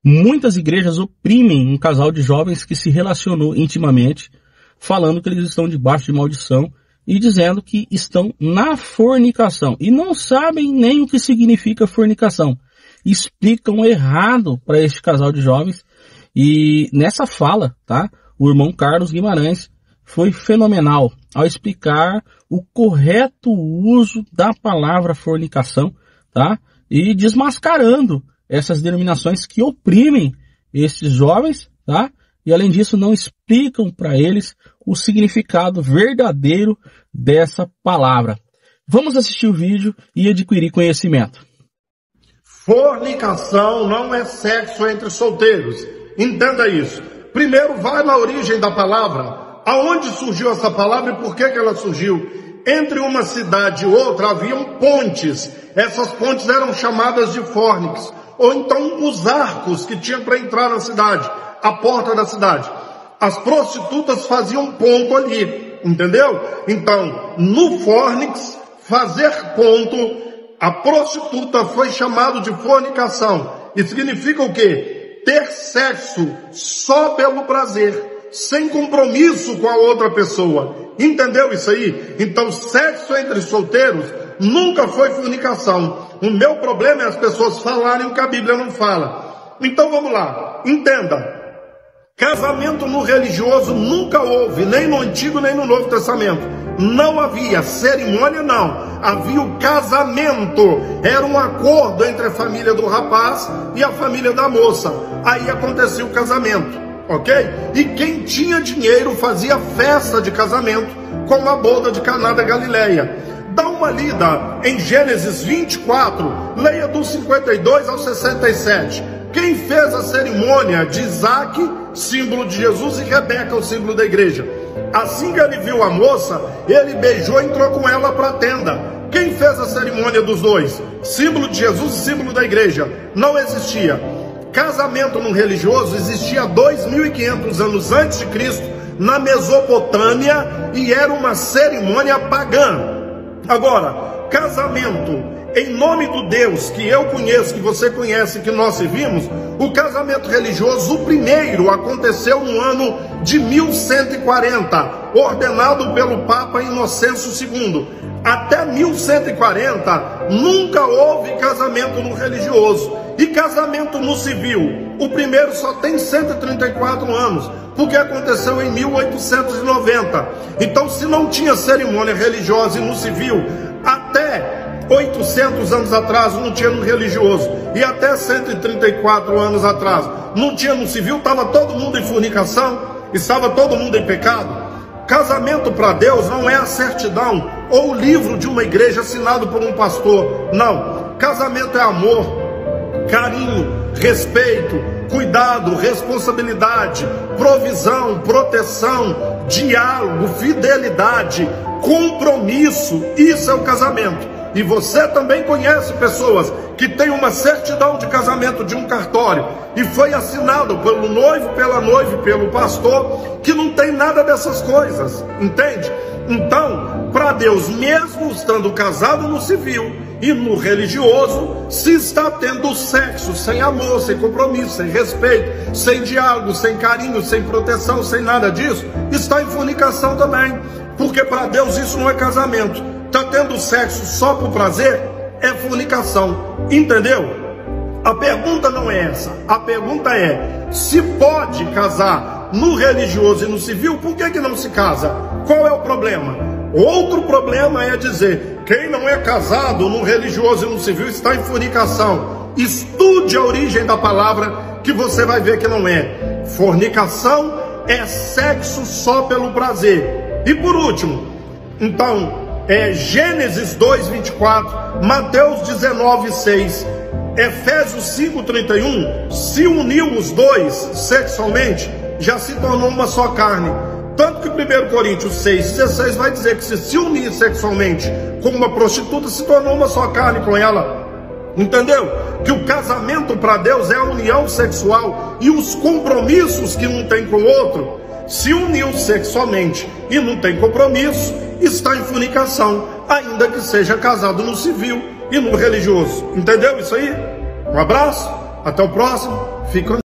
Muitas igrejas oprimem um casal de jovens que se relacionou intimamente, falando que eles estão debaixo de maldição e dizendo que estão na fornicação. E não sabem nem o que significa fornicação. Explicam errado para este casal de jovens. E nessa fala, tá? O irmão Carlos Guimarães foi fenomenal ao explicar o correto uso da palavra fornicação, tá? E desmascarando essas denominações que oprimem esses jovens, tá? E além disso não explicam para eles o significado verdadeiro dessa palavra. Vamos assistir o vídeo e adquirir conhecimento. Fornicação não é sexo entre solteiros. Entenda isso. Primeiro vai na origem da palavra. Aonde surgiu essa palavra e por que ela surgiu? Entre uma cidade e outra haviam pontes. Essas pontes eram chamadas de fórnix. Ou então os arcos que tinham para entrar na cidade, a porta da cidade. As prostitutas faziam ponto ali, entendeu? Então, no fórnix, fazer ponto, a prostituta foi chamado de fornicação. E significa o quê? Ter sexo só pelo prazer, sem compromisso com a outra pessoa. Entendeu isso aí? Então, sexo entre solteiros nunca foi fornicação. O meu problema é as pessoas falarem o que a Bíblia não fala. Então vamos lá, entenda. Casamento no religioso nunca houve, nem no Antigo nem no Novo Testamento. Não havia cerimônia, não. Havia o casamento. Era um acordo entre a família do rapaz e a família da moça. Aí acontecia o casamento, ok? E quem tinha dinheiro fazia festa de casamento, como a boda de Caná da Galileia. Dá uma lida em Gênesis 24, leia do 52 ao 67. Quem fez a cerimônia de Isaac, símbolo de Jesus, e Rebeca, o símbolo da igreja? Assim que ele viu a moça, ele beijou e entrou com ela para a tenda. Quem fez a cerimônia dos dois? Símbolo de Jesus e símbolo da igreja. Não existia. Casamento no religioso existia 2.500 anos antes de Cristo, na Mesopotâmia, e era uma cerimônia pagã. Agora, casamento em nome do Deus que eu conheço, que você conhece, que nós servimos, o casamento religioso, o primeiro, aconteceu no ano de 1140, ordenado pelo Papa Inocêncio II. Até 1140, nunca houve casamento no religioso. E casamento no civil, o primeiro só tem 134 anos, porque aconteceu em 1890. Então, se não tinha cerimônia religiosa e no civil, até 800 anos atrás não tinha no religioso, e até 134 anos atrás não tinha no civil, estava todo mundo em fornicação, estava todo mundo em pecado. Casamento para Deus não é a certidão ou o livro de uma igreja assinado por um pastor. Não, casamento é amor, carinho, respeito, cuidado, responsabilidade, provisão, proteção, diálogo, fidelidade, compromisso. Isso é o casamento. E você também conhece pessoas que têm uma certidão de casamento de um cartório e foi assinado pelo noivo, pela noiva e pelo pastor, que não tem nada dessas coisas, entende? Então, para Deus, mesmo estando casado no civil e no religioso, se está tendo sexo sem amor, sem compromisso, sem respeito, sem diálogo, sem carinho, sem proteção, sem nada disso, está em fornicação também, porque para Deus isso não é casamento. Está tendo sexo só por prazer, é fornicação, entendeu? A pergunta não é essa, a pergunta é, se pode casar no religioso e no civil, por que não se casa? Qual é o problema? Outro problema é dizer, quem não é casado no religioso e no civil está em fornicação. Estude a origem da palavra que você vai ver que não é. Fornicação é sexo só pelo prazer. E por último, então, Gênesis 2:24, Mateus 19:6, Efésios 5:31, se uniu os dois sexualmente, já se tornou uma só carne. Tanto que 1 Coríntios 6:16 vai dizer que se unir sexualmente com uma prostituta, se tornou uma só carne com ela. Entendeu? Que o casamento para Deus é a união sexual e os compromissos que um tem com o outro. Se uniu sexualmente e não tem compromisso, está em fornicação, ainda que seja casado no civil e no religioso. Entendeu isso aí? Um abraço, até o próximo. Fica